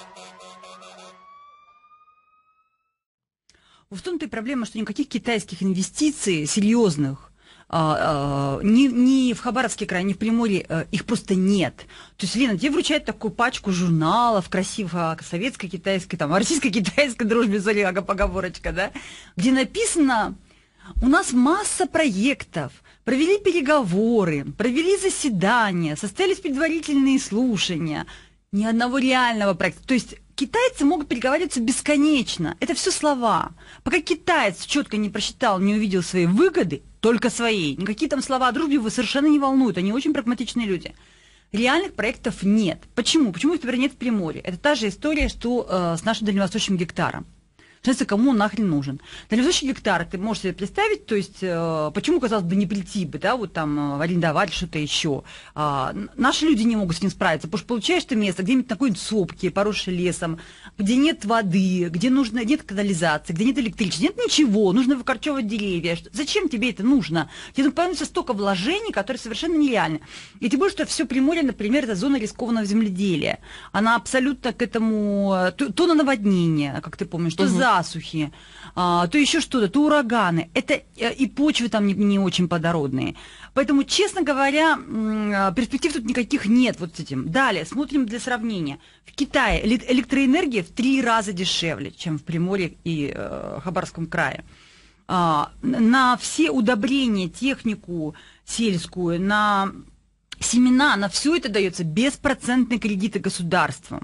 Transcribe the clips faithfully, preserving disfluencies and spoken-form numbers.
В том-то и проблема, что никаких китайских инвестиций серьезных а, а, ни, ни в Хабаровске крае, ни в Приморье а, их просто нет. То есть, Лена, тебе вручают такую пачку журналов красивых о советской, китайской, там, о российско-китайской дружбе, смотри, поговорочка, да, где написано: у нас масса проектов, провели переговоры, провели заседания, состоялись предварительные слушания, ни одного реального проекта. То есть китайцы могут переговариваться бесконечно. Это все слова. Пока китаец четко не просчитал, не увидел свои выгоды, только свои, никакие там слова о дружбе его совершенно не волнуют. Они очень прагматичные люди. Реальных проектов нет. Почему? Почему их, например, нет в Приморье? Это та же история, что э, с нашим дальневосточным гектаром. Знаете, кому он нахрен нужен? Дальневосточный гектар, ты можешь себе представить, то есть, э, почему, казалось бы, не прийти бы, да, вот там, э, арендовать что-то еще. А, наши люди не могут с ним справиться, потому что получаешь ты место где-нибудь на какой-нибудь сопке, поросшей лесом, где нет воды, где нужно, нет канализации, где нет электричества, нет ничего, нужно выкорчевывать деревья. Зачем тебе это нужно? Тебе понадобится столько вложений, которые совершенно нереальны. И тем более, что все Приморье, например, это зона рискованного земледелия. Она абсолютно к этому, то, то на наводнение, как ты помнишь, то за засухи, а, то еще что-то, то ураганы. Это и почвы там не, не очень плодородные. Поэтому, честно говоря, перспектив тут никаких нет вот с этим. Далее, смотрим для сравнения. В Китае электроэнергия в три раза дешевле, чем в Приморье и э, Хабаровском крае. А, на все удобрения, технику сельскую, на семена, на все это дается беспроцентные кредиты государством.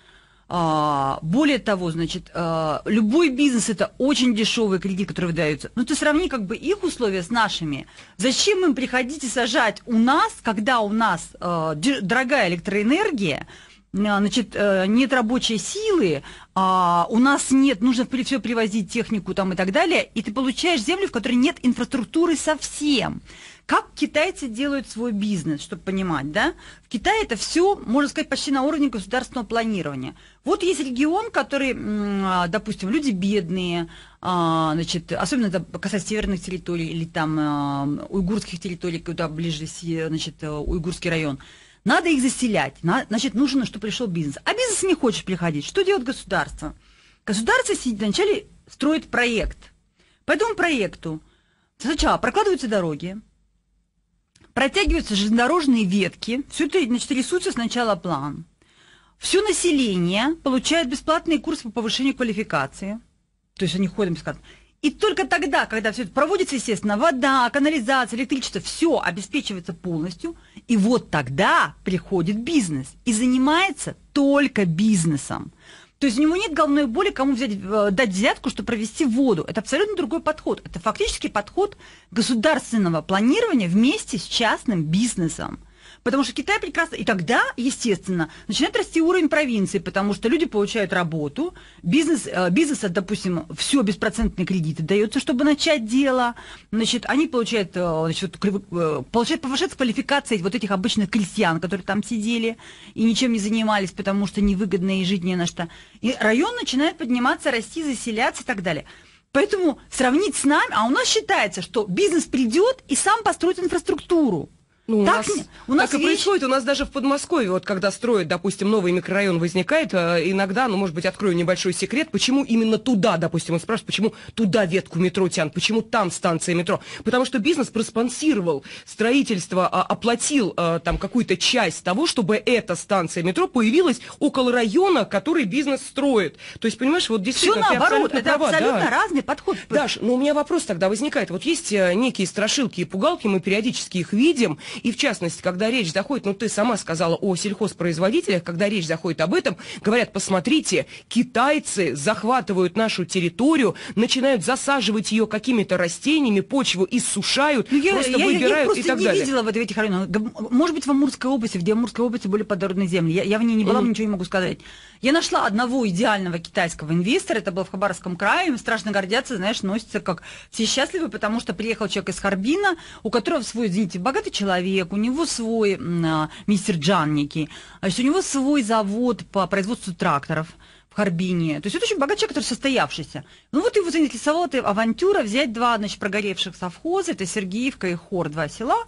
А, более того, значит, а, любой бизнес – это очень дешевый кредит, который выдается. Ну, ты сравни как бы их условия с нашими. Зачем им приходить и сажать у нас, когда у нас а, дорогая электроэнергия, значит, нет рабочей силы, а у нас нет, нужно все привозить, технику там и так далее, и ты получаешь землю, в которой нет инфраструктуры совсем. Как китайцы делают свой бизнес, чтобы понимать, да? В Китае это все, можно сказать, почти на уровне государственного планирования. Вот есть регион, который, допустим, люди бедные, значит, особенно это касается северных территорий или там уйгурских территорий, куда ближе, значит, уйгурский район. Надо их заселять, значит, нужно, чтобы пришел бизнес. А бизнес не хочет приходить. Что делает государство? Государство вначале строит проект. По этому проекту сначала прокладываются дороги, протягиваются железнодорожные ветки, все это, значит, рисуется сначала план. Все население получает бесплатные курсы по повышению квалификации, то есть они ходят бесплатно. И только тогда, когда все это проводится, естественно, вода, канализация, электричество, все обеспечивается полностью, и вот тогда приходит бизнес и занимается только бизнесом. То есть у него нет головной боли, кому взять, дать взятку, чтобы провести воду. Это абсолютно другой подход. Это фактически подход государственного планирования вместе с частным бизнесом. Потому что Китай прекрасно... И тогда, естественно, начинает расти уровень провинции, потому что люди получают работу, бизнес, бизнесу, допустим, все беспроцентные кредиты дается, чтобы начать дело. Значит, они получают, значит, получают повышаться квалификация вот этих обычных крестьян, которые там сидели и ничем не занимались, потому что невыгодно и жить не на что. И район начинает подниматься, расти, заселяться и так далее. Поэтому сравнить с нами... А у нас считается, что бизнес придет и сам построит инфраструктуру. Ну, у так, нас, у нас так и вещь... происходит. У нас даже в Подмосковье, вот когда строят, допустим, новый микрорайон возникает, иногда, ну, может быть, открою небольшой секрет, почему именно туда, допустим, он спрашивает, почему туда ветку метро тянут, почему там станция метро. Потому что бизнес проспонсировал строительство, оплатил там какую-то часть того, чтобы эта станция метро появилась около района, который бизнес строит. То есть, понимаешь, вот действительно... Все наоборот, это права, абсолютно да. разный подход. Даш, но у меня вопрос тогда возникает. Вот есть некие страшилки и пугалки, мы периодически их видим. И в частности, когда речь заходит, ну ты сама сказала о сельхозпроизводителях, когда речь заходит об этом, говорят, посмотрите, китайцы захватывают нашу территорию, начинают засаживать ее какими-то растениями, почву иссушают, ну, я, просто я, выбирают я, я просто и так не далее. видела в этих районах. Может быть, в Амурской области, где в Амурской области были плодородные земли. Я, я в ней не была, mm-hmm. ничего не могу сказать. Я нашла одного идеального китайского инвестора, это был в Хабаровском крае, им страшно гордятся, знаешь, носятся как все счастливы, потому что приехал человек из Харбина, у которого свой, извините, богатый человек, у него свой а, мистер Джан некий, значит, у него свой завод по производству тракторов в Харбине. То есть это очень богатый человек, который состоявшийся. Ну вот его заинтересовала эта авантюра взять два, значит, прогоревших совхоза, это Сергеевка и Хор, два села,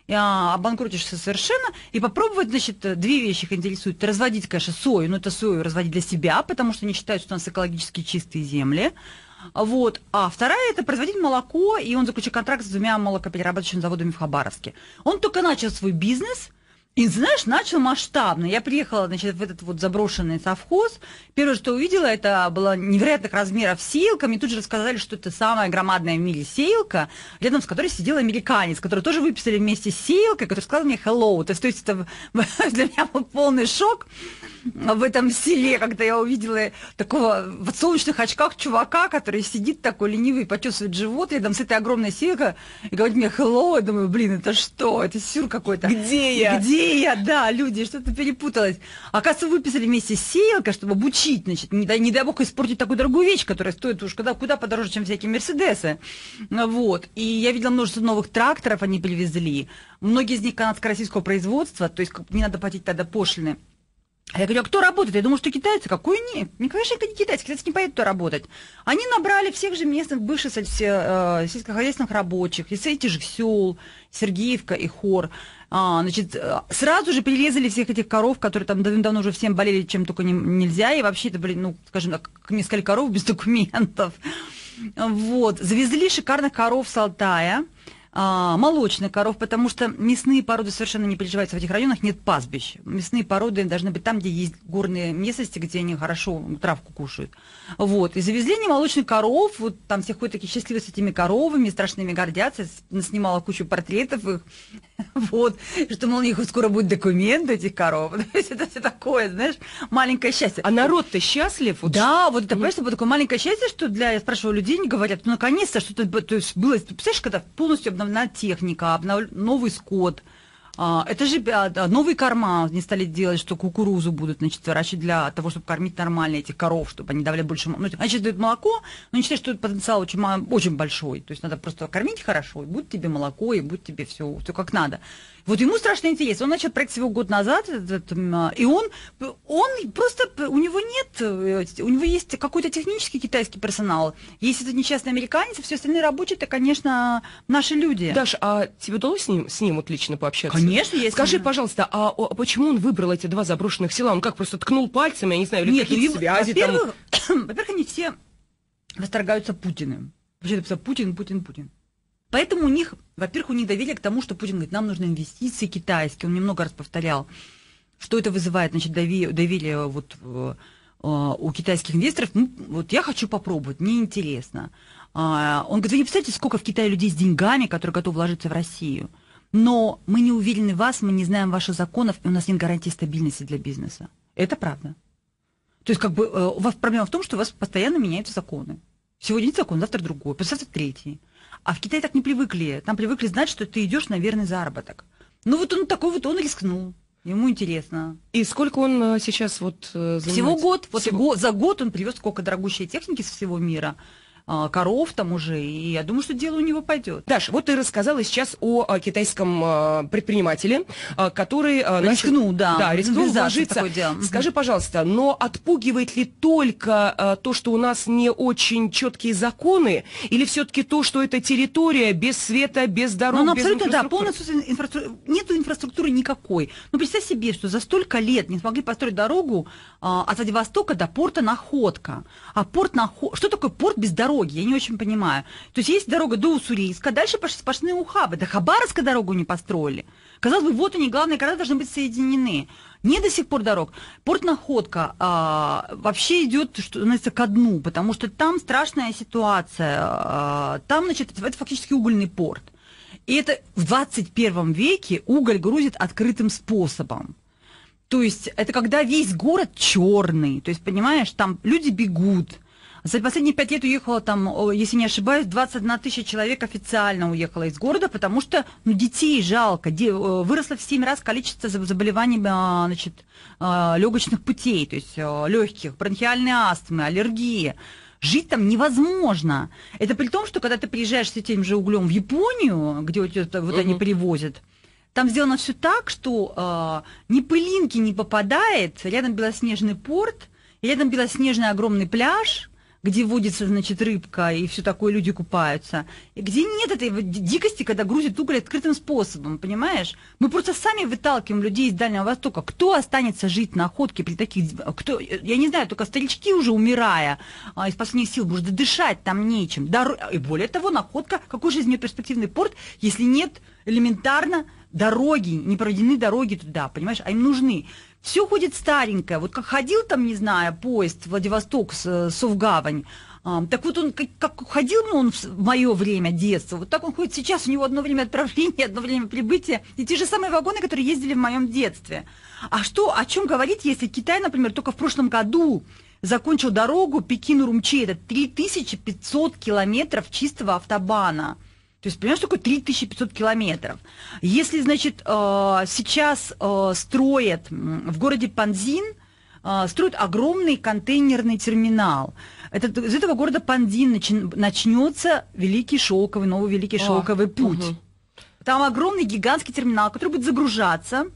а, обанкротишься совершенно, и попробовать, значит, две вещи их интересуют. Разводить, конечно, сою, но это сою разводить для себя, потому что они считают, что у нас экологически чистые земли. Вот. А вторая – это производить молоко, и он заключил контракт с двумя молокоперерабатывающими заводами в Хабаровске. Он только начал свой бизнес, и, знаешь, начал масштабно. Я приехала, значит, в этот вот заброшенный совхоз. Первое, что увидела, это была невероятных размеров сеялка. Мне тут же рассказали, что это самая громадная в мире сеялка, рядом с которой сидел американец, который тоже выписали вместе с сеялкой, который сказал мне hello. То есть, то есть это для меня был полный шок в этом селе, когда я увидела такого в солнечных очках чувака, который сидит такой ленивый, почесывает живот рядом с этой огромной сеялкой и говорит мне hello. Я думаю, блин, это что? Это сюр какой-то. Где я? Где я? Да, люди, что-то перепуталось. Оказывается, выписали вместе с сеялкой, чтобы обучить, значит, не дай, не дай бог испортить такую дорогую вещь, которая стоит уж куда, куда подороже, чем всякие Мерседесы. Вот. И я видела множество новых тракторов, они привезли. Многие из них канадско-российского производства, то есть не надо платить тогда пошлины. А я говорю, а кто работает? Я думаю, что китайцы. Какой нет? Не, конечно, не китайцы. Китайцы не поедут туда работать. Они набрали всех же местных бывших э, сельскохозяйственных рабочих из этих же сел, Сергеевка и Хор. А, значит, сразу же прирезали всех этих коров, которые там давно уже всем болели, чем только не, нельзя. И вообще это были, ну, скажем так, несколько коров без документов. Вот. Завезли шикарных коров с Алтая. Молочных коров, потому что мясные породы совершенно не приживаются в этих районах, нет пастбищ. Мясные породы должны быть там, где есть горные местности, где они хорошо травку кушают. Вот. И завезли они молочных коров, вот там все ходят такие счастливые с этими коровами, страшными гордятся, снимала кучу портретов их, вот, что, мол, у них скоро будут документы этих коров. То есть это все такое, знаешь, маленькое счастье. А народ-то счастлив? Вот да, вот это, понимаешь, такое маленькое счастье, что для, я спрашиваю людей, они говорят, ну, наконец-то что-то, то есть было, представляешь, когда полностью обновлена техника, обнов... новый скот, а, это же а, новые корма не стали делать, что кукурузу будут, значит, выращивать для того, чтобы кормить нормально этих коров, чтобы они давали больше, ну, они сейчас дают молоко, но они считают, что потенциал очень, очень большой, то есть надо просто кормить хорошо, и будет тебе молоко, и будет тебе все, все как надо. Вот ему страшно интересно. Он начал проект всего год назад, и он, он просто, у него нет, у него есть какой-то технический китайский персонал. Если это не частный американец, все остальные рабочие, это, конечно, наши люди. Даш, а тебе удалось с ним, с ним вот лично пообщаться? Конечно, есть. Скажи, пожалуйста, а, а почему он выбрал эти два заброшенных села? Он как, просто ткнул пальцами, я не знаю, или нет, какие-то связи там? Во-первых, во-первых, они все восторгаются Путиным. Вообще написано Путин, Путин, Путин. Поэтому у них, во-первых, у них доверие к тому, что Путин говорит, нам нужны инвестиции китайские. Он немного раз повторял, что это вызывает, значит, доверие, доверие вот, э, у китайских инвесторов. Ну, вот я хочу попробовать, мне интересно. А, он говорит, вы не представляете, сколько в Китае людей с деньгами, которые готовы вложиться в Россию. Но мы не уверены в вас, мы не знаем ваших законов, и у нас нет гарантии стабильности для бизнеса. Это правда. То есть, как бы, э, у вас проблема в том, что у вас постоянно меняются законы. Сегодня один закон, завтра другой, послезавтра третий. А в Китае так не привыкли. Там привыкли знать, что ты идешь на верный заработок. Ну вот он такой вот, он рискнул. Ему интересно. И сколько он сейчас вот занимается? Всего год. Вот Всего... Го, за год он привез сколько дорогущей техники со всего мира. Коров там уже, и я думаю, что дело у него пойдет. Даш, вот ты рассказала сейчас о, о китайском предпринимателе, который рискнул, начал, да, да, рискнул вложиться. Скажи, пожалуйста, но отпугивает ли только то, что у нас не очень четкие законы, или все-таки то, что это территория без света, без дорог, ну, без абсолютно, да, инфраструктуры? полностью инфраструктуры. Нету инфраструктуры никакой. Ну, представь себе, что за столько лет не смогли построить дорогу а, от Владивостока до порта Находка. А порт Находка... Что такое порт без дороги? Я не очень понимаю. То есть есть дорога до Уссурийска, дальше сплошные ухабы. До Хабаровска дорогу не построили. Казалось бы, вот они, главные города должны быть соединены. Не до сих пор дорог. Порт Находка а, вообще идет, что называется, ко дну, потому что там страшная ситуация. А, там, значит, это фактически угольный порт. И это в двадцать первом веке уголь грузит открытым способом. То есть это когда весь город черный. То есть, понимаешь, там люди бегут. За последние пять лет уехало там, если не ошибаюсь, двадцать одна тысяча человек официально уехало из города, потому что ну, детей жалко. Де, выросло в семь раз количество заболеваний, значит, легочных путей, то есть легких, бронхиальной астмы, аллергии. Жить там невозможно. Это при том, что когда ты приезжаешь с этим же углем в Японию, где вот, вот uh-huh. они привозят, там сделано все так, что э, ни пылинки не попадает, рядом белоснежный порт, рядом белоснежный огромный пляж, где водится, значит, рыбка, и все такое, люди купаются, и где нет этой дикости, когда грузят уголь открытым способом, понимаешь? Мы просто сами выталкиваем людей из Дальнего Востока. Кто останется жить на Охотке при таких... Кто, я не знаю, только старички уже умирая а, из последних сил, потому что дышать там нечем. Дор... И более того, Находка, какой же из нее перспективный порт, если нет элементарно дороги, не проведены дороги туда, понимаешь, а им нужны. Все ходит старенькое. Вот как ходил там, не знаю, поезд Владивосток, Совгавань, а, так вот он, как, как ходил он в, в мое время детства, вот так он ходит сейчас, у него одно время отправления, одно время прибытия, и те же самые вагоны, которые ездили в моем детстве. А что, о чем говорить, если Китай, например, только в прошлом году закончил дорогу Пекин-Урумчи, это три тысячи пятьсот километров чистого автобана. То есть, понимаешь, что такое три тысячи пятьсот километров? Если, значит, сейчас строят в городе Панзин, строят огромный контейнерный терминал. Это, из этого города Панзин начнется Великий Шелковый, новый Великий Шелковый путь. Угу. Там огромный гигантский терминал, который будет загружаться.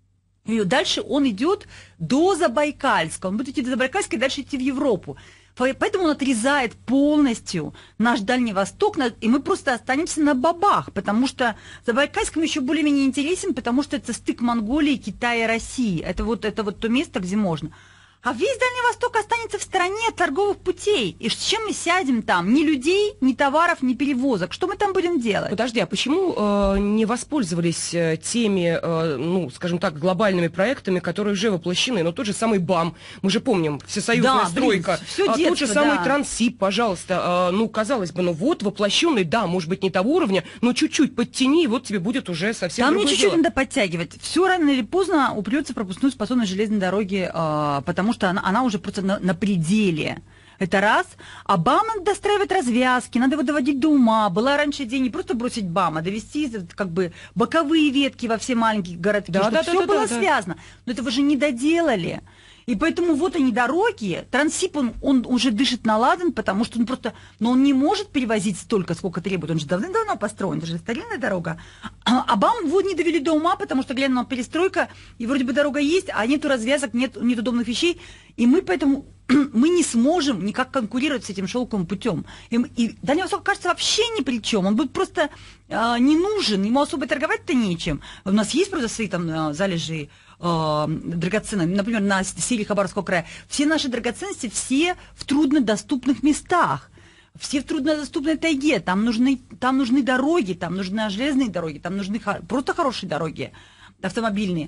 И дальше он идет до Забайкальска. Он будет идти до Забайкальска и дальше идти в Европу. Поэтому он отрезает полностью наш Дальний Восток, и мы просто останемся на бабах, потому что Забайкальск еще более-менее интересен, потому что это стык Монголии, Китая и России. Это вот, это вот то место, где можно. А весь Дальний Восток останется в стороне от торговых путей. И с чем мы сядем там? Ни людей, ни товаров, ни перевозок. Что мы там будем делать? Подожди, а почему э, не воспользовались э, теми, э, ну, скажем так, глобальными проектами, которые уже воплощены? Но тот же самый БАМ, мы же помним, всесоюзная да, стройка. Блин, все а детство, тот же самый да. Транссиб, пожалуйста. Э, ну, казалось бы, ну вот воплощенный, да, может быть, не того уровня, но чуть-чуть подтяни, и вот тебе будет уже совсем там другое не чуть-чуть дело. надо подтягивать. Все рано или поздно упрется в пропускную способность железной дороги, э, потому что она, она уже просто На, на пределе. Это раз. А БАМ надо достраивать развязки, надо его доводить до ума. Была раньше идея не просто бросить БАМ, а довести как бы боковые ветки во все маленькие городки, да, чтобы да, все да, было да, связано. Да. Но этого же не доделали. И поэтому вот они дороги. Транссиб, он, он уже дышит на ладан, потому что он просто, но он не может перевозить столько, сколько требует. Он же давно-давно построен, это же старинная дорога. А, а БАМ его не довели до ума, потому что, глянь, на перестройка, и вроде бы дорога есть, а нету развязок, нет, нет удобных вещей. И мы поэтому мы не сможем никак конкурировать с этим шелковым путем. И, и Дальний Восток, кажется, вообще ни при чем. Он будет просто э, не нужен, ему особо торговать-то нечем. У нас есть просто свои там залежи э, драгоценных, например, на севере Хабаровского края. Все наши драгоценности, все в труднодоступных местах. Все в труднодоступной тайге. Там нужны, там нужны дороги, там нужны железные дороги, там нужны просто хорошие дороги автомобильные.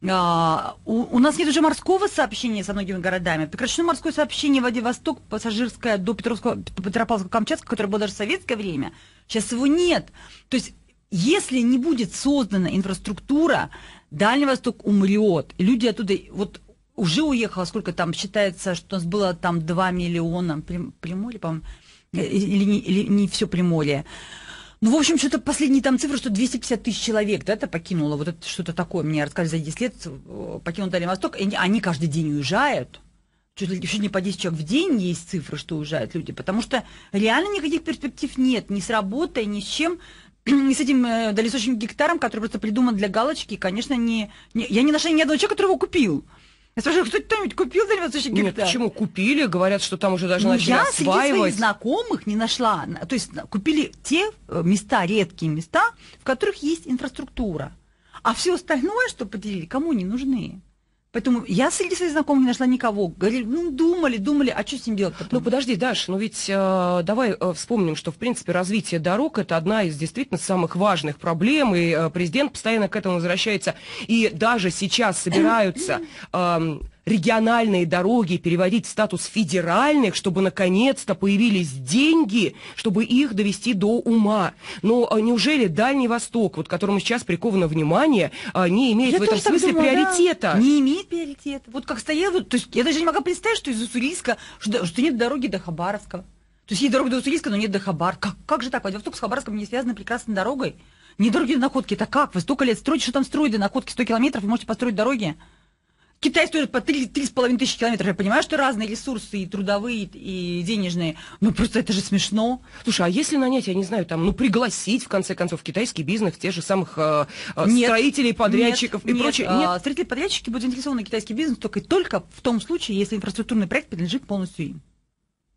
Uh, у, у нас нет уже морского сообщения со многими городами. Прекращено морское сообщение Владивосток, пассажирское до Петровского, Петропавловска-Камчатского, которое было даже в советское время. Сейчас его нет. То есть, если не будет создана инфраструктура, Дальний Восток умрет. Люди оттуда, вот уже уехало, сколько там считается, что у нас было там два миллиона, Приморье, по-моему, или не, или не все Приморье. Ну, в общем, что-то последние там цифры, что двести пятьдесят тысяч человек, да, это покинуло, вот это что-то такое, мне рассказали за десять лет, покинул Дальний Восток, и они каждый день уезжают, чуть ли, чуть не по десять человек в день есть цифры, что уезжают люди, потому что реально никаких перспектив нет, ни с работой, ни с чем, ни с этим э, дальневосточным гектаром, который просто придуман для галочки, конечно, не, не, я не нашла ни одного человека, который его купил. Я спрашиваю, кто-нибудь купил дальневосточный гектар? Нет, почему купили? Говорят, что там уже даже ну, начали я осваивать. Я среди своих знакомых не нашла. То есть купили те места, редкие места, в которых есть инфраструктура. А все остальное, что поделили, кому не нужны. Поэтому я среди своих знакомых не нашла никого. Говорили, ну, думали, думали, а что с ним делать потом? Ну, подожди, Даш, ну ведь э, давай э, вспомним, что, в принципе, развитие дорог – это одна из действительно самых важных проблем, и э, президент постоянно к этому возвращается. И даже сейчас собираются э, региональные дороги переводить в статус федеральных, чтобы, наконец-то, появились деньги, чтобы их довести до ума. Но э, неужели Дальний Восток, вот которому сейчас приковано внимание, э, не имеет я в этом смысле думала, приоритета? Да. Не имеет приоритета. Вот как стоял, то есть я даже не могла представить, что из Уссурийска, что, что нет дороги до Хабаровска. То есть есть дорога до Уссурийска, но нет до Хабаровска. Как, как же так? Владивосток с Хабаровском не связаны прекрасной дорогой. Не дороги до Находки. Это как? Вы столько лет строите, что там строить до Находки? сто километров, вы можете построить дороги. Китай стоит по три с половиной тысячи километров. Я понимаю, что разные ресурсы, и трудовые, и денежные. Но просто это же смешно. Слушай, а если нанять, я не знаю, там, ну, пригласить, в конце концов, китайский бизнес, тех же самых э, нет, строителей, подрядчиков нет, и прочее? Нет, нет. строители, подрядчики будут заинтересованы в китайский бизнес только, только в том случае, если инфраструктурный проект принадлежит полностью им.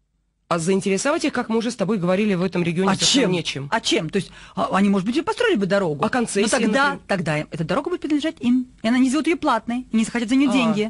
А заинтересовать их, как мы уже с тобой говорили, в этом регионе А совсем чем? нечем. А чем? То есть а, они, может быть, и построили бы дорогу. А концессии, Но тогда, например? тогда им- эта дорога будет принадлежать им. И она не сделает ее платной, и не захотят за нее А. деньги.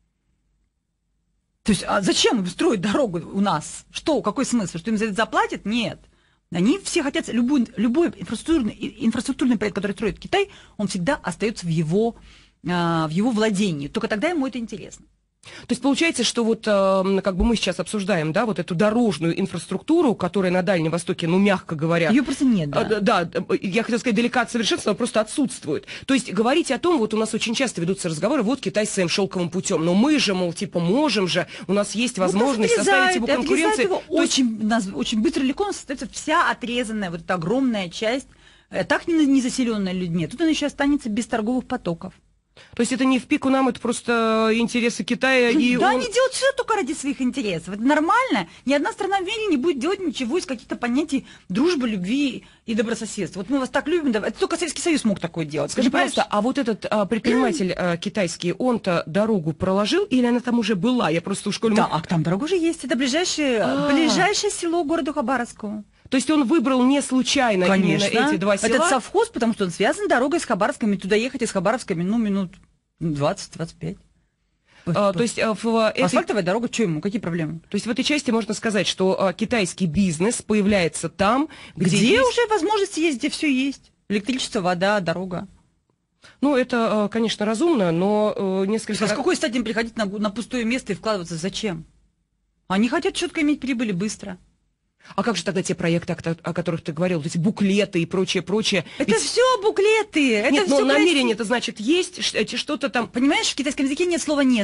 То есть, а зачем им строить дорогу у нас? Что, какой смысл? Что им за это заплатят? Нет. Они все хотят, любой, любой инфраструктурный, инфраструктурный проект, который строит Китай, он всегда остается в его, а, в его владении. Только тогда ему это интересно. То есть получается, что вот э, как бы мы сейчас обсуждаем, да, вот эту дорожную инфраструктуру, которая на Дальнем Востоке, ну, мягко говоря... Ее просто нет, да. А, да, да, я хотела сказать, далека от совершенства, но просто отсутствует. То есть говорить о том, вот у нас очень часто ведутся разговоры, вот Китай своим шелковым путем, но мы же, мол, типа, можем же, у нас есть возможность Ну, составить ему отрезает конкуренцию. его То есть- очень, нас, очень быстро, легко у нас остается вся отрезанная, вот эта огромная часть, э, так не, не заселенная людьми. Тут она еще останется без торговых потоков. То есть это не в пику нам, это просто интересы Китая и... да, он- они делают все только ради своих интересов. Это нормально. Ни одна страна в мире не будет делать ничего из каких-то понятий дружбы, любви и добрососедства. Вот мы вас так любим, да, это только Советский Союз мог такое делать. Скажи, Понимаешь? пожалуйста, а вот этот а, предприниматель а, китайский, он-то дорогу проложил или она там уже была? Я просто в школе... Да, а там дорога уже есть. Это ближайшее, А. ближайшее село города Хабаровского. То есть он выбрал не случайно Конечно. именно эти два села? Этот совхоз, потому что он связан дорогой с Хабаровском, и туда ехать из Хабаровска, ну, минут двадцать-двадцать пять. А, то есть а, в этой... Асфальтовая дорога, что ему, какие проблемы? То есть в этой части можно сказать, что а, китайский бизнес появляется там, где, Где, есть... уже возможности есть, где все есть. Электричество, вода, дорога. Ну, это, а, конечно, разумно, но э, несколько... А с какой стати им приходить на, на пустое место и вкладываться? Зачем? Они хотят четко иметь прибыль быстро. А как же тогда те проекты, о, о которых ты говорил, вот эти буклеты и прочее, прочее? Это Ведь- все буклеты. Это Нет, но всё намерение это значит есть, ш- эти что-то там... красиво. Понимаешь, в китайском языке нет слова «нет».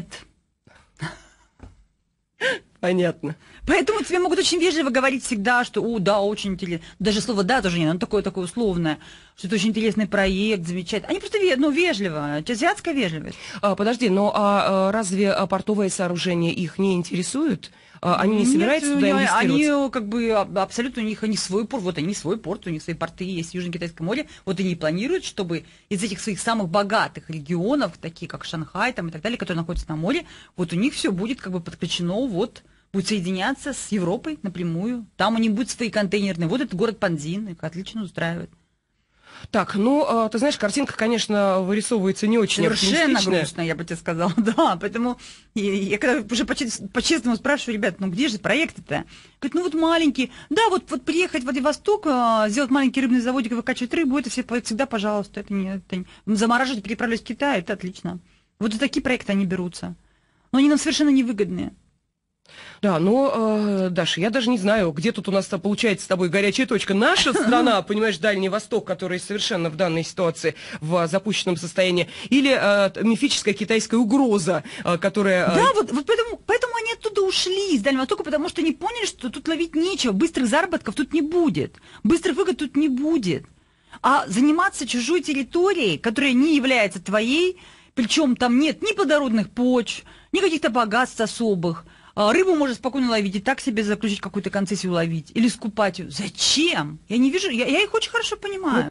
Понятно. Поэтому тебе могут очень вежливо говорить всегда, что, о, да, очень интересно. Даже слово «да» тоже нет, оно такое, такое условное, что это очень интересный проект, замечательный. Они просто, ве- ну, вежливо, это азиатская вежливость. А, подожди, но а, а, разве а, портовые сооружения их не интересуют? А, они не собираются Нет, туда они- инвестировать? Они как бы аб- абсолютно у них, у них свой порт, вот они свой порт, у них свои порты есть в Южно-Китайском море, вот они и планируют, чтобы из этих своих самых богатых регионов, такие как Шанхай там и так далее, которые находятся на море, вот у них все будет как бы подключено, вот будет соединяться с Европой напрямую. Там у них будут свои контейнерные. Вот этот город Панзин, их отлично устраивает. Так, ну, а, ты знаешь, картинка, конечно, вырисовывается не очень Совершенно оптимистичная. грустно, я бы тебе сказала, да, поэтому я, я когда уже почи- по-честному спрашиваю, ребят, ну где же проекты-то? Говорят, ну вот маленькие, да, вот, вот приехать в Владивосток, а, сделать маленький рыбный заводик и выкачивать рыбу, это все, всегда, пожалуйста, это не, это не... замораживать, переправлять в Китай, это отлично. Вот за такие проекты они берутся, но они нам совершенно невыгодные. Да, но, э, Даша, я даже не знаю, где тут у нас получается с тобой горячая точка. Наша страна, понимаешь, Дальний Восток, который совершенно в данной ситуации в запущенном состоянии, или э, мифическая китайская угроза, э, которая... э, Да, вот, вот поэтому, поэтому они оттуда ушли, из Дальнего Востока, потому что они поняли, что тут ловить нечего, быстрых заработков тут не будет, быстрых выгод тут не будет. А заниматься чужой территорией, которая не является твоей, причем там нет ни плодородных почв, ни каких-то богатств особых, а рыбу можно спокойно ловить и так себе заключить какую-то концессию ловить или скупать ее. Зачем? Я не вижу, я, я их очень хорошо понимаю.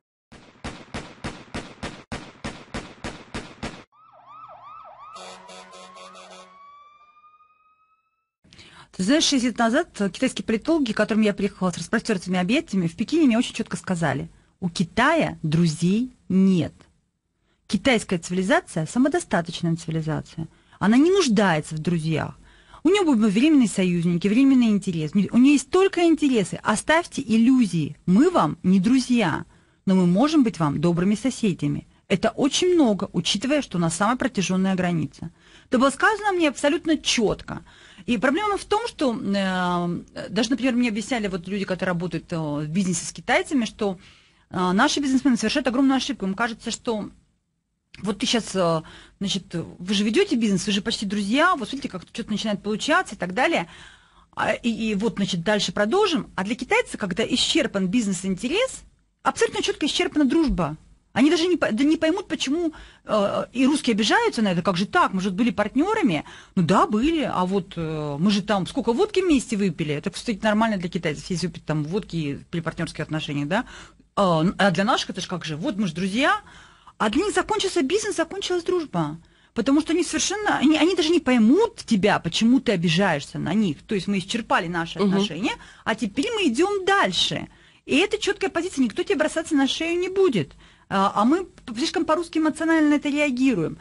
Ты знаешь, шесть лет назад китайские политологи, к которым я приехала с распростертыми объятиями, в Пекине мне очень четко сказали, у Китая друзей нет. Китайская цивилизация – самодостаточная цивилизация. Она не нуждается в друзьях. У нее будут временные союзники, временные интересы. У нее есть только интересы. Оставьте иллюзии. Мы вам не друзья, но мы можем быть вам добрыми соседями. Это очень много, учитывая, что у нас самая протяженная граница. Это было сказано мне абсолютно четко. И проблема в том, что э, даже, например, мне объясняли вот люди, которые работают э, в бизнесе с китайцами, что э, наши бизнесмены совершают огромную ошибку. Им кажется, что вот ты сейчас, значит, вы же ведете бизнес, вы же почти друзья, вот смотрите, как что-то начинает получаться и так далее. И, и вот, значит, дальше продолжим. А для китайца, когда исчерпан бизнес-интерес, абсолютно четко исчерпана дружба. Они даже не, да не поймут, почему э, и русские обижаются на это, как же так, мы же были партнерами. Ну да, были, а вот э, мы же там сколько водки вместе выпили. Это, кстати, нормально для китайцев, если выпить там водки при партнерских отношениях, да. А для наших это же как же, вот мы же друзья. А для них закончился бизнес, закончилась дружба. Потому что они совершенно, они, они даже не поймут тебя, почему ты обижаешься на них. То есть мы исчерпали наши угу. отношения, а теперь мы идем дальше. И это четкая позиция, никто тебе бросаться на шею не будет. А мы слишком по-русски эмоционально на это реагируем.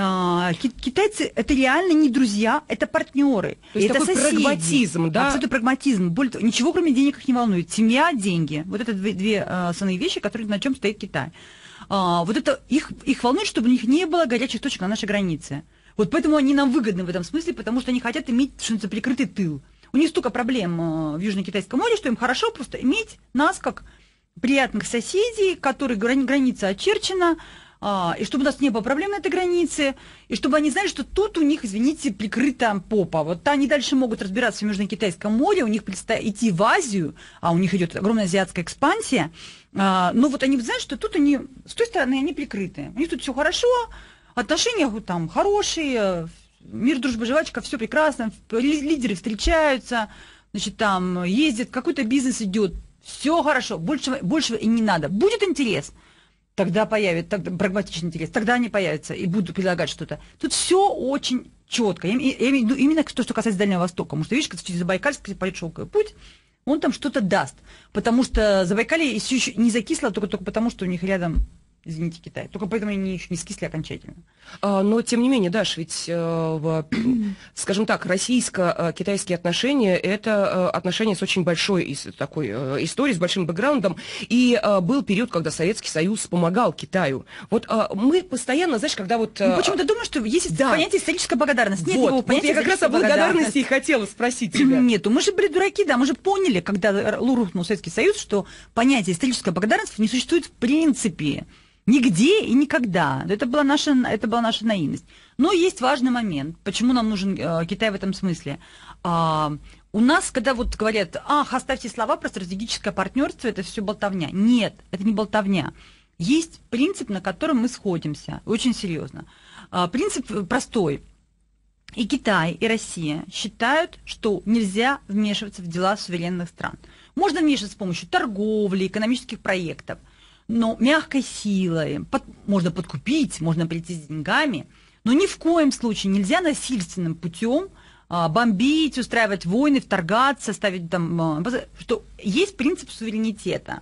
Китайцы это реально не друзья, это партнеры. То есть это такой соседи. Прагматизм, да? Абсолютно прагматизм. Более того, ничего кроме денег их не волнует. Семья, деньги. Вот это две, две основные вещи, которые, на чем стоит Китай. А, вот это их, их волнует, чтобы у них не было горячих точек на нашей границе. Вот поэтому они нам выгодны в этом смысле, потому что они хотят иметь, что называется, прикрытый тыл. У них столько проблем в Южно-Китайском море, что им хорошо просто иметь нас как приятных соседей, которые грани, граница очерчена, а, и чтобы у нас не было проблем на этой границе, и чтобы они знали, что тут у них, извините, прикрыта попа. Вот они дальше могут разбираться в Южно-Китайском море, у них предстоит идти в Азию, а у них идет огромная азиатская экспансия. А, но вот они знают, что тут они, с той стороны, они прикрыты. У них тут все хорошо, отношения там хорошие, мир, дружба, жвачка, все прекрасно, лидеры встречаются, значит, там ездят, какой-то бизнес идет, все хорошо, большего, большего и не надо. Будет интерес, тогда появится, тогда прагматичный интерес, тогда они появятся и будут предлагать что-то. Тут все очень четко. Я, я, я имею в виду именно то, что касается Дальнего Востока. Потому что, видишь, как через Забайкальский пойдет шелковый путь, он там что-то даст. Потому что Забайкалье еще не закисло только, только потому, что у них рядом, извините, Китай. Только поэтому они еще не скисли окончательно. А, но, тем не менее, Даш, ведь, э, скажем так, российско-китайские отношения – это отношения с очень большой такой э, историей, с большим бэкграундом. И э, был период, когда Советский Союз помогал Китаю. Вот э, мы постоянно, знаешь, когда вот… Э, ну, почему-то думаешь, что есть да. понятие историческая благодарность. Нет вот, его понятия. Вот я как раз о благодарности и хотела спросить тебя. Нету. Мы же были дураки, да, мы же поняли, когда рухнул Советский Союз, что понятие историческая благодарность не существует в принципе. Нигде и никогда. Это была наша, это была наша наивность. Но есть важный момент. Почему нам нужен э, Китай в этом смысле? А, у нас, когда вот говорят, ах, оставьте слова про стратегическое партнерство, это все болтовня. Нет, это не болтовня. Есть принцип, на котором мы сходимся. Очень серьезно. А, принцип простой. И Китай, и Россия считают, что нельзя вмешиваться в дела суверенных стран. Можно вмешиваться с помощью торговли, экономических проектов. Но мягкой силой под, можно подкупить, можно прийти с деньгами, но ни в коем случае нельзя насильственным путем а, бомбить, устраивать войны, вторгаться, ставить там… А, что есть принцип суверенитета.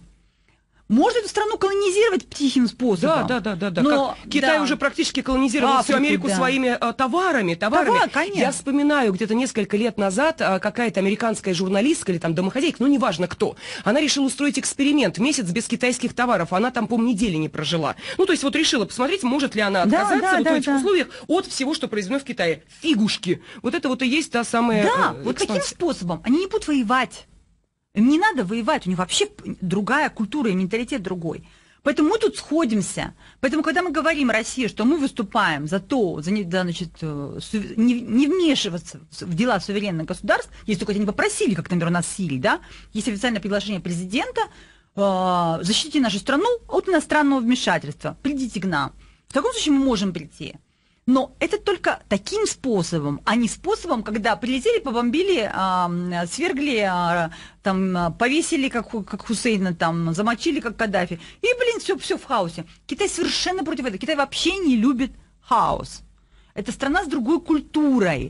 Можно эту страну колонизировать тихим способом. Да, да, да, да. Но, как Китай да. уже практически колонизировал Африку, всю Америку да. своими а, товарами. товарами. Товар, конечно. Я вспоминаю, где-то несколько лет назад а, какая-то американская журналистка или там домохозяйка, ну неважно кто, она решила устроить эксперимент, месяц без китайских товаров. Она там, по-моему, недели не прожила. Ну, то есть вот решила посмотреть, может ли она отказаться да, да, вот да, в этих да. условиях от всего, что произведено в Китае. Фигушки. Вот это вот и есть та самая Да, э, вот таким способом. Они не будут воевать. Им не надо воевать, у них вообще другая культура и менталитет другой. Поэтому мы тут сходимся. Поэтому, когда мы говорим России, что мы выступаем за то, за, да, значит, не, не вмешиваться в дела суверенных государств, если только они не попросили, как, например, у нас в Сирии, да, есть официальное приглашение президента, э, защитите нашу страну от иностранного вмешательства, придите к нам. В таком случае мы можем прийти. Но это только таким способом, а не способом, когда прилетели, побомбили, а, свергли, а, там, повесили, как, как Хусейна, там, замочили, как Каддафи. И, блин, все, все в хаосе. Китай совершенно против этого. Китай вообще не любит хаос. Это страна с другой культурой.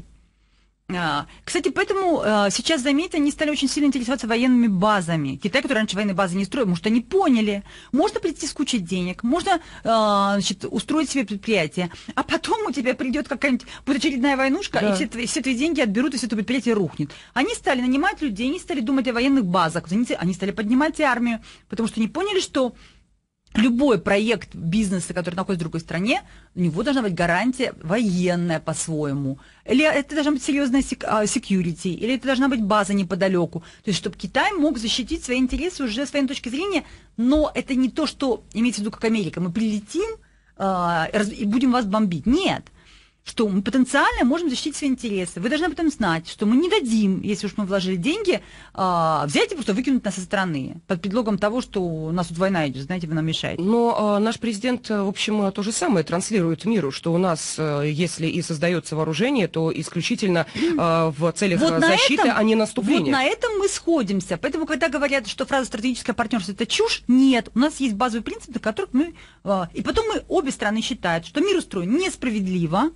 Кстати, поэтому сейчас, заметьте, они стали очень сильно интересоваться военными базами. Китай, который раньше военные базы не строил, потому что они поняли, можно прийти с кучей денег, можно значит, устроить себе предприятие, а потом у тебя придет какая-нибудь будет очередная войнушка, да. и все твои, все твои деньги отберут, и все это предприятие рухнет. Они стали нанимать людей, они стали думать о военных базах, они стали поднимать армию, потому что они поняли, что любой проект бизнеса, который находится в другой стране, у него должна быть гарантия военная по-своему. Или это должна быть серьезная security, или это должна быть база неподалеку. То есть, чтобы Китай мог защитить свои интересы уже с военной точки зрения, но это не то, что имеется в виду как Америка. Мы прилетим э, и будем вас бомбить. Нет. что мы потенциально можем защитить свои интересы. Вы должны об этом знать, что мы не дадим, если уж мы вложили деньги, взять и просто выкинуть нас со страны под предлогом того, что у нас тут война идет, знаете, вы нам мешаете. Но наш президент, в общем, то же самое транслирует миру, что у нас, если и создается вооружение, то исключительно в целях вот защиты, этом, а не наступления. Вот на этом мы сходимся. Поэтому, когда говорят, что фраза «стратегическое партнерство» — это чушь, нет. У нас есть базовый принцип, на которых мы... И потом мы, обе страны считают, что мир устроен несправедливо,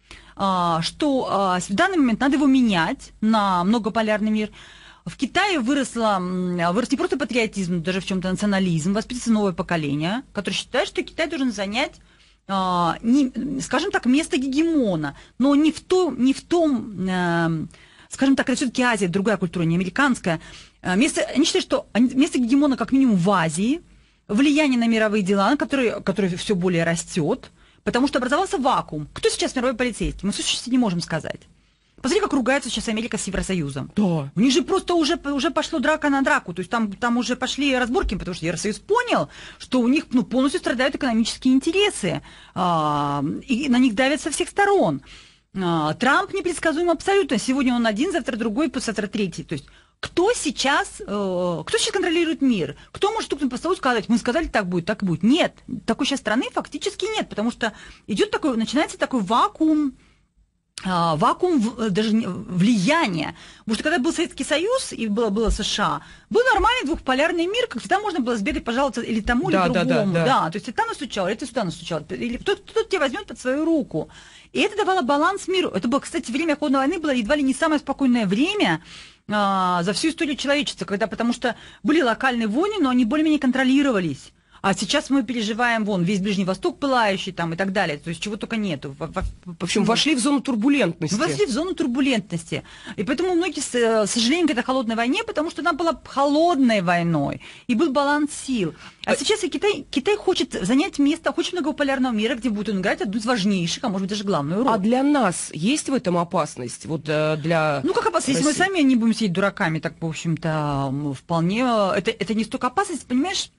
что в данный момент надо его менять на многополярный мир. В Китае выросло, вырос не просто патриотизм, даже в чем-то национализм, воспитывается новое поколение, которое считает, что Китай должен занять, не, скажем так, место гегемона, но не в том, не в том, скажем так, это все-таки Азия, другая культура, не американская. Место, они считают, что место гегемона как минимум в Азии, влияние на мировые дела, которое, которое все более растет, потому что образовался вакуум. Кто сейчас мировой полицейский? Мы в сущности не можем сказать. Посмотри, как ругается сейчас Америка с Евросоюзом. Да. У них же просто уже, уже пошло драка на драку. То есть там, там уже пошли разборки, потому что Евросоюз понял, что у них ну, полностью страдают экономические интересы. А, и на них давят со всех сторон. А, Трамп непредсказуем абсолютно. Сегодня он один, завтра другой, послезавтра третий. То есть кто сейчас, э, кто сейчас контролирует мир? Кто может стукнуть по столу и сказать, мы сказали, так будет, так и будет? Нет, такой сейчас страны фактически нет, потому что идет такой, начинается такой вакуум, э, вакуум в, даже влияния. Потому что когда был Советский Союз и было, было США, был нормальный двухполярный мир, как всегда можно было сбегать, пожалуйста, или тому, да, или да, другому. Да, да. Да, то есть ты там настучал, или ты сюда настучал, или кто-то, кто-то тебя возьмет под свою руку. И это давало баланс миру. Это было, кстати, время холодной войны было едва ли не самое спокойное время а, за всю историю человечества, когда, потому что были локальные войны, но они более-менее контролировались. А сейчас мы переживаем, вон, весь Ближний Восток пылающий там и так далее. То есть чего только нету. В, в, в общем, вошли в зону турбулентности. Мы вошли в зону турбулентности. И поэтому многие сожалеют к этой холодной войне, потому что она была холодной войной. И был баланс сил. А, а сейчас и Китай, Китай хочет занять место очень многополярного мира, где будет он играть одну из важнейших, а может быть даже главную роль. А для нас есть в этом опасность? Вот для Ну, как опасность? Если мы сами не будем сидеть дураками, так, в общем-то, вполне... Это, это не столько опасность, понимаешь?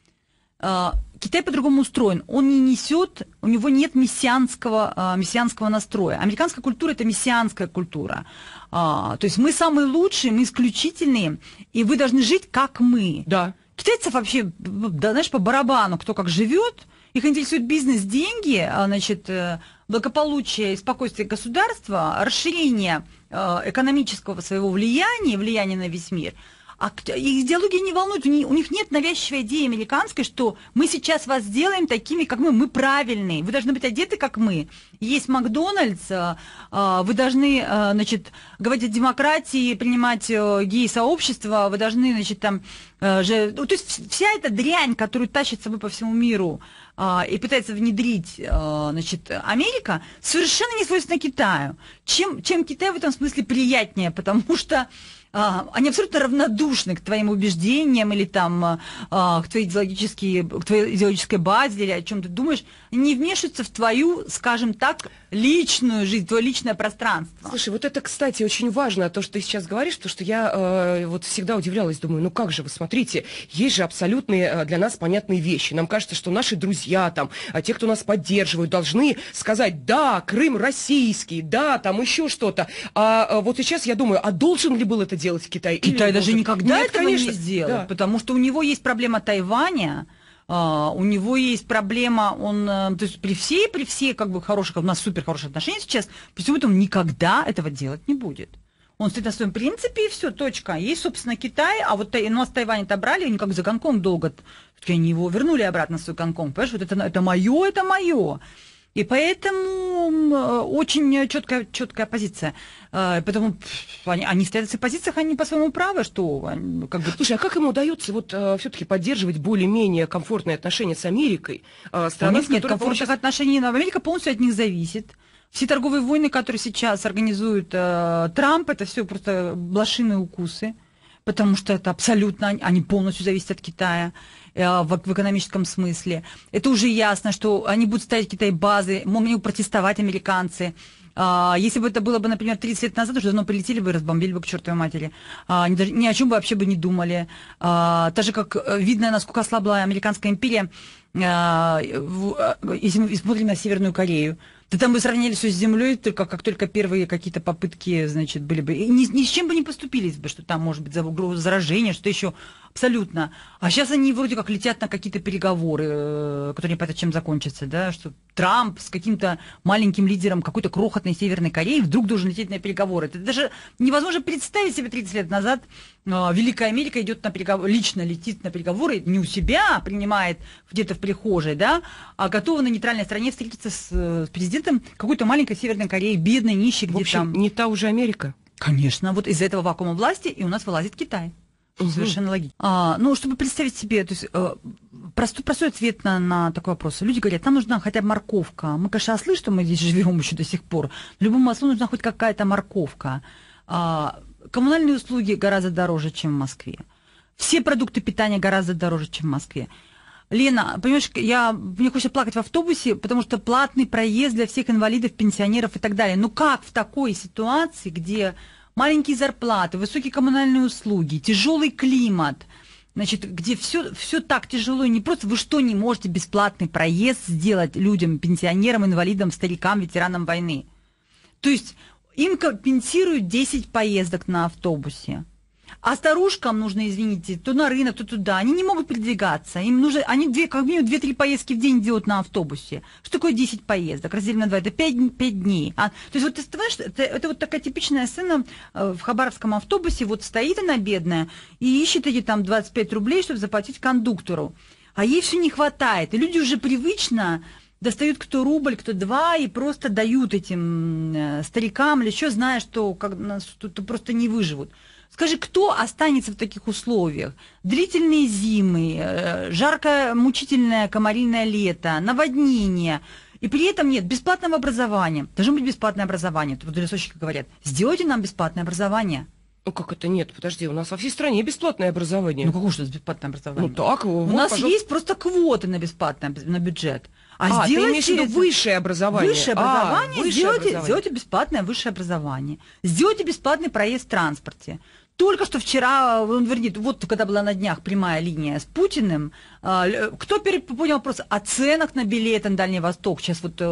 Китай по-другому устроен. Он не несет, у него нет мессианского, мессианского настроя. Американская культура – это мессианская культура. То есть мы самые лучшие, мы исключительные, и вы должны жить, как мы. Да. Китайцев вообще, да, знаешь, по барабану, кто как живет. Их интересует бизнес, деньги, значит, благополучие и спокойствие государства, расширение экономического своего влияния, влияния на весь мир. А их идеология не волнует, у них нет навязчивой идеи американской, что мы сейчас вас сделаем такими, как мы, мы правильные, вы должны быть одеты, как мы. Есть Макдональдс, вы должны, значит, говорить о демократии, принимать гей-сообщество, вы должны, значит, там, же, то есть вся эта дрянь, которую тащит с собой по всему миру и пытается внедрить, значит, Америка, совершенно не свойственна Китаю. Чем, чем Китай в этом смысле приятнее, потому что А, они абсолютно равнодушны к твоим убеждениям или там, а, к, твоей идеологической, к твоей идеологической базе или о чем ты думаешь, не вмешиваются в твою, скажем так, личную жизнь, твое личное пространство. Слушай, вот это, кстати, очень важно, то, что ты сейчас говоришь, потому что я э, вот всегда удивлялась, думаю, ну как же, вы смотрите, есть же абсолютные для нас понятные вещи. Нам кажется, что наши друзья, там, те, кто нас поддерживают, должны сказать, да, Крым российский, да, там еще что-то. А вот сейчас я думаю, а должен ли был это делать Китай? Китай даже никогда Нет, этого конечно, не сделает, да. потому что у него есть проблема Тайваня, uh, у него есть проблема, он, uh, то есть при всей, при всей, как бы, хороших, у нас супер хорошие отношения сейчас, при всем этом никогда этого делать не будет. Он стоит на своем принципе, и все, точка. Есть, собственно, Китай, а вот у нас Тайвань отобрали, они как за Гонконг долго, они его вернули обратно в свой Гонконг, понимаешь, вот это, это мое, это мое. И поэтому очень четкая, четкая позиция. Поэтому они, они стоят в своих позициях, они по своему праву, что... Как бы... Слушай, а как им удается вот все-таки поддерживать более-менее комфортные отношения с Америкой? Страна, У них нет комфортных сейчас... отношений, Америка полностью от них зависит. Все торговые войны, которые сейчас организует э, Трамп, это все просто блошиные укусы, потому что это абсолютно, они полностью зависят от Китая. В, в экономическом смысле. Это уже ясно, что они будут ставить Китай базы, могут протестовать американцы. Если бы это было бы, например, тридцать лет назад, уже давно полетели бы и разбомбили бы к чертовой матери. Они даже ни о чем бы вообще бы не думали. Так же, как видно, насколько ослабла американская империя, если мы смотрим на Северную Корею. Да там бы сравнили все с землей, только как только первые какие-то попытки, значит, были бы. И ни, ни с чем бы не поступились бы, что там может быть за угрозу заражения, что еще абсолютно. А сейчас они вроде как летят на какие-то переговоры, которые непонятно чем закончатся, да, что Трамп с каким-то маленьким лидером какой-то крохотной Северной Кореи вдруг должен лететь на переговоры. Это даже невозможно представить себе тридцать лет назад. Великая Америка идет на переговоры, лично летит на переговоры, не у себя принимает где-то в прихожей, да, а готова на нейтральной стране встретиться с, с президентом какой-то маленькой Северной Кореи, бедной, нищей, где в общем, там... не та уже Америка. Конечно, вот из-за этого вакуума власти и у нас вылазит Китай. Угу. Совершенно логично. А, ну, чтобы представить себе, то есть, э, простой, простой ответ на, на такой вопрос. Люди говорят, нам нужна хотя бы морковка. Мы, конечно, ослы, что мы здесь живем еще до сих пор. Любому ослу нужна хоть какая-то морковка. А, коммунальные услуги гораздо дороже, чем в Москве. Все продукты питания гораздо дороже, чем в Москве. Лена, понимаешь, я, мне хочется плакать в автобусе, потому что платный проезд для всех инвалидов, пенсионеров и так далее. Ну как в такой ситуации, где маленькие зарплаты, высокие коммунальные услуги, тяжелый климат, значит, где все, все так тяжело, и не просто вы что, не можете бесплатный проезд сделать людям, пенсионерам, инвалидам, старикам, ветеранам войны? То есть им компенсируют десять поездок на автобусе. А старушкам нужно, извините, то на рынок, то туда. Они не могут передвигаться. Им нужно, они две, как минимум две-три поездки в день делают на автобусе. Что такое десять поездок? Разделим на два. Это пять дней. А, то есть вот ты знаешь, это, это вот такая типичная сцена в хабаровском автобусе. Вот стоит она бедная и ищет эти там двадцать пять рублей, чтобы заплатить кондуктору. А ей все не хватает. И люди уже привычно достают кто рубль, кто два, и просто дают этим э, старикам, или еще зная, что как, тут просто не выживут. Скажи, кто останется в таких условиях? Длительные зимы, жаркое, мучительное комариное лето, наводнение. И при этом нет бесплатного образования. Должно быть бесплатное образование. Тут лесочки говорят, сделайте нам бесплатное образование. Ну как это нет? Подожди, у нас во всей стране бесплатное образование. Ну какое же бесплатное образование? Ну так, у вот, нас пожалуйста. есть просто квоты на бесплатное, на бюджет. А, а ты имеешь в виду высшее образование? Высшее образование. А, высшее сделайте, образование. сделайте бесплатное высшее образование. Сделайте бесплатный проезд в транспорте. Только что вчера, он вернее, вот когда была на днях прямая линия с Путиным, кто поднял вопрос о ценах на билеты на Дальний Восток? Сейчас вот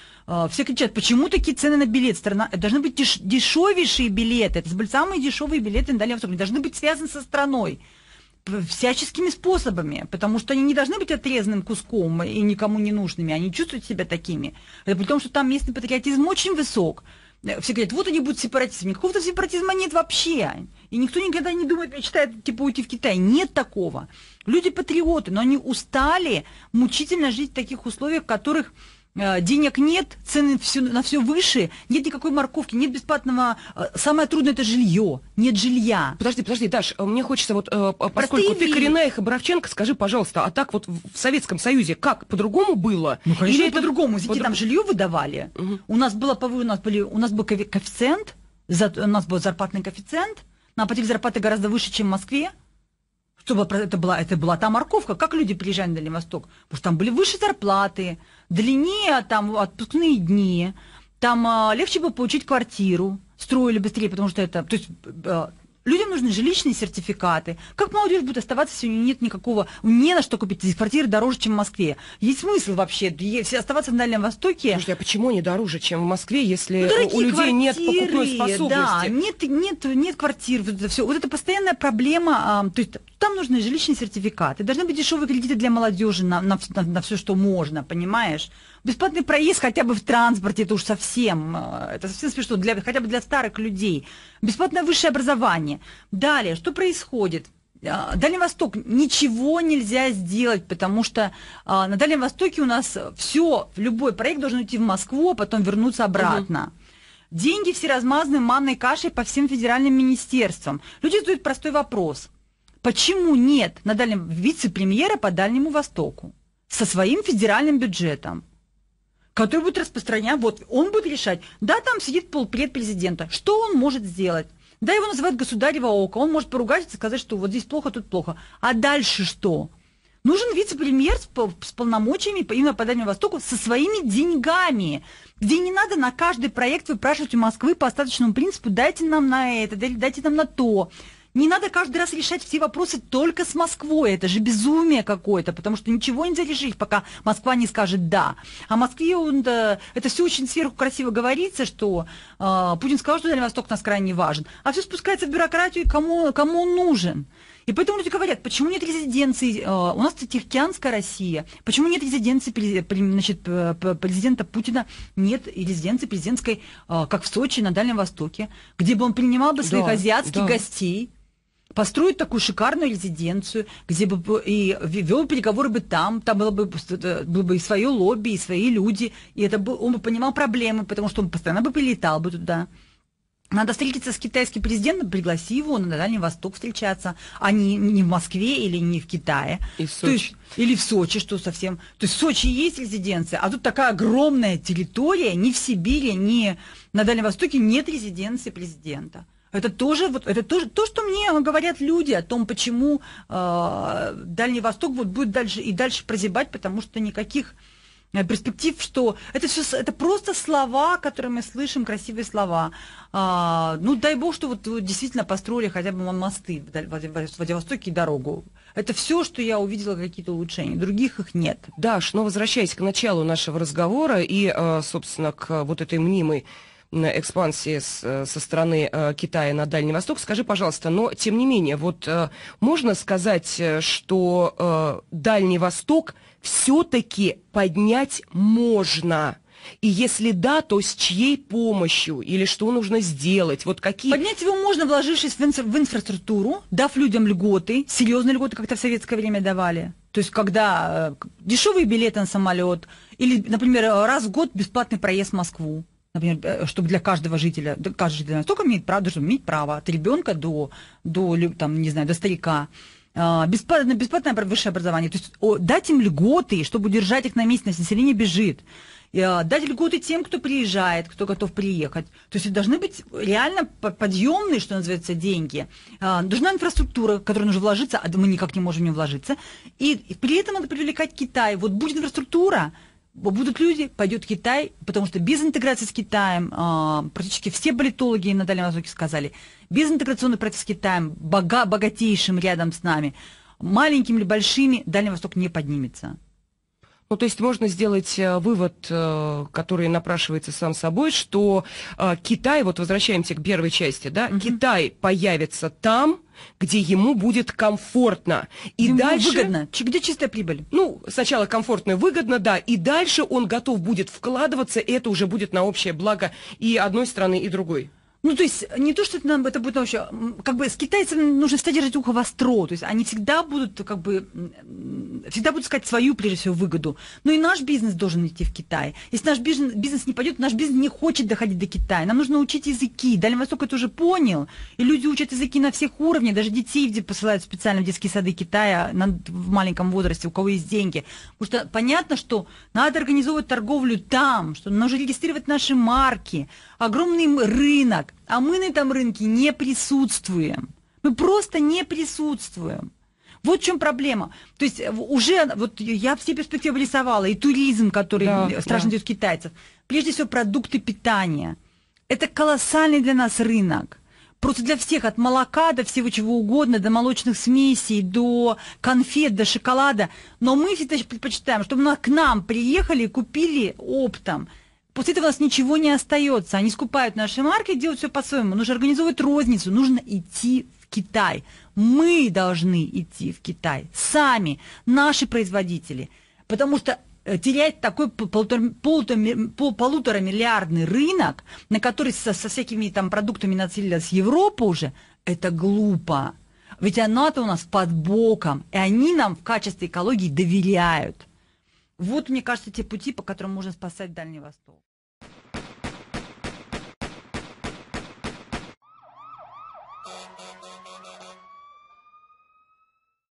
все кричат, почему такие цены на билет? Страна, должны быть деш, дешевейшие билеты, это были самые дешевые билеты на Дальний Восток, они должны быть связаны со страной всяческими способами, потому что они не должны быть отрезанным куском и никому не нужными, они чувствуют себя такими. Это при том, что там местный патриотизм очень высок. Все говорят, вот они будут сепаратистами. Никакого сепаратизма нет вообще. И никто никогда не думает, мечтает типа уйти в Китай. Нет такого. Люди патриоты, но они устали мучительно жить в таких условиях, в которых э, денег нет, цены все, на все выше, нет никакой морковки, нет бесплатного. Э, самое трудное это жилье. Нет жилья. Подожди, подожди, Даш, мне хочется вот, э, поскольку Простые ты вещи. коренная и Хабаровченко, скажи, пожалуйста, а так вот в Советском Союзе как, по-другому было? Ну, конечно, Или по-другому. это... Видите, по там жилье выдавали. Угу. У нас было, у нас были, у нас был коэффициент, за, у нас был зарплатный коэффициент, нам платили зарплаты гораздо выше, чем в Москве. Чтобы это была, это была та морковка. Как люди приезжали на Дальний Восток? Потому что там были выше зарплаты, длиннее там отпускные дни, там а, легче было получить квартиру, строили быстрее, потому что это... То есть, а, людям нужны жилищные сертификаты. Как молодежь будет оставаться, если у нее нет никакого... Не на что купить. Здесь квартиры дороже, чем в Москве. Есть смысл вообще если оставаться на Дальнем Востоке... Слушайте, а почему они дороже, чем в Москве, если ну, у людей квартиры, нет покупной способности? Да, нет, нет, нет квартир. Вот это все. Вот это постоянная проблема. А, то есть там нужны жилищные сертификаты. Должны быть дешевые кредиты для молодежи на, на, на, на все, что можно, понимаешь? Бесплатный проезд хотя бы в транспорте, это уж совсем, это совсем смешно, для, хотя бы для старых людей. Бесплатное высшее образование. Далее, что происходит? Дальний Восток ничего нельзя сделать, потому что а, на Дальнем Востоке у нас все, любой проект должен идти в Москву, а потом вернуться обратно. Угу. Деньги все размазаны манной кашей по всем федеральным министерствам. Люди задают простой вопрос. Почему нет на Дальнем вице-премьера по Дальнему Востоку со своим федеральным бюджетом, который будет распространять, вот он будет решать, да, там сидит полпред президента, что он может сделать? Да, его называют государево око, он может поругаться и сказать, что вот здесь плохо, тут плохо. А дальше что? Нужен вице-премьер с, с полномочиями именно по Дальнему Востоку со своими деньгами, где не надо на каждый проект выпрашивать у Москвы по остаточному принципу, дайте нам на это, дайте нам на то. Не надо каждый раз решать все вопросы только с Москвой. Это же безумие какое-то, потому что ничего нельзя решить, пока Москва не скажет «да». А Москве он, да, это все очень сверху красиво говорится, что э, Путин сказал, что Дальний Восток нас крайне важен. А все спускается в бюрократию, и кому, кому он нужен. И поэтому люди говорят, почему нет резиденции, э, у нас Тихоокеанская Россия, почему нет резиденции значит, президента Путина, нет резиденции президентской, э, как в Сочи, на Дальнем Востоке, где бы он принимал бы своих да, азиатских да. гостей, построить такую шикарную резиденцию, где бы и вел переговоры бы там, там было бы, было бы и свое лобби, и свои люди, и это бы, он бы понимал проблемы, потому что он постоянно бы прилетал бы туда. Надо встретиться с китайским президентом, пригласи его на Дальний Восток встречаться, а не, не в Москве или не в Китае. И в Сочи. То есть, или в Сочи, что совсем. То есть в Сочи есть резиденция, а тут такая огромная территория, ни в Сибири, ни на Дальнем Востоке нет резиденции президента. Это тоже, вот, это тоже то, что мне говорят люди о том, почему э, Дальний Восток вот, будет дальше и дальше прозябать, потому что никаких перспектив, что это все, это просто слова, которые мы слышим, красивые слова. А, ну, дай бог, что вот действительно построили хотя бы мосты в Владивостоке и дорогу. Это все, что я увидела, какие-то улучшения. Других их нет. Даш, но возвращаясь к началу нашего разговора и, собственно, к вот этой мнимой экспансии с, со стороны э, Китая на Дальний Восток. Скажи, пожалуйста, но тем не менее, вот э, можно сказать, что э, Дальний Восток все-таки поднять можно? И если да, то с чьей помощью? Или что нужно сделать? Вот какие... Поднять его можно, вложившись в, инфра- в инфраструктуру, дав людям льготы, серьезные льготы, как-то в советское время давали. То есть, когда э, дешевые билеты на самолет, или, например, раз в год бесплатный проезд в Москву. Например, чтобы для каждого жителя, каждый житель настолько имеет право, должен иметь право, от ребенка до, до, там, не знаю, до старика. Бесплатное, бесплатное высшее образование. То есть дать им льготы, чтобы удержать их на месте, население бежит. Дать льготы тем, кто приезжает, кто готов приехать. То есть должны быть реально подъемные, что называется, деньги. Нужна инфраструктура, в которую нужно вложиться, а мы никак не можем в нее вложиться. И при этом надо привлекать Китай. Вот будет инфраструктура, будут люди, пойдет Китай, потому что без интеграции с Китаем, э, практически все политологи на Дальнем Востоке сказали, без интеграционный процесс с Китаем, бога, богатейшим рядом с нами, маленькими или большими, Дальний Восток не поднимется. Ну, то есть можно сделать вывод, который напрашивается сам собой, что Китай, вот возвращаемся к первой части, да, угу. Китай появится там, где ему будет комфортно. И ему дальше... выгодно. Где чистая прибыль? Ну, сначала комфортно и выгодно, да, и дальше он готов будет вкладываться, и это уже будет на общее благо и одной страны, и другой. Ну, то есть, не то, что это, нам, это будет вообще, как бы с китайцами нужно всегда держать ухо востро, то есть они всегда будут, как бы, всегда будут искать свою, прежде всего, выгоду. Но и наш бизнес должен идти в Китай. Если наш бизнес, бизнес не пойдет, наш бизнес не хочет доходить до Китая. Нам нужно учить языки. Дальний Восток это уже понял. И люди учат языки на всех уровнях, даже детей посылают специально в детские сады Китая на, в маленьком возрасте, у кого есть деньги. Потому что понятно, что надо организовывать торговлю там, что нужно регистрировать наши марки, огромный рынок. А мы на этом рынке не присутствуем. Мы просто не присутствуем. Вот в чем проблема. То есть уже, вот я все перспективы рисовала, и туризм, который да, страшно да. идет китайцев. Прежде всего, продукты питания. Это колоссальный для нас рынок. Просто для всех, от молока до всего чего угодно, до молочных смесей, до конфет, до шоколада. Но мы всегда предпочитаем, чтобы к нам приехали и купили оптом. После этого у нас ничего не остается. Они скупают наши марки, делают все по-своему. Нужно организовывать розницу, нужно идти в Китай. Мы должны идти в Китай. Сами, наши производители. Потому что терять такой полутора, полутора миллиардный рынок, на который со, со всякими там продуктами нацелилась Европа уже, это глупо. Ведь она-то у нас под боком. И они нам в качестве экологии доверяют. Вот, мне кажется, те пути, по которым можно спасать Дальний Восток.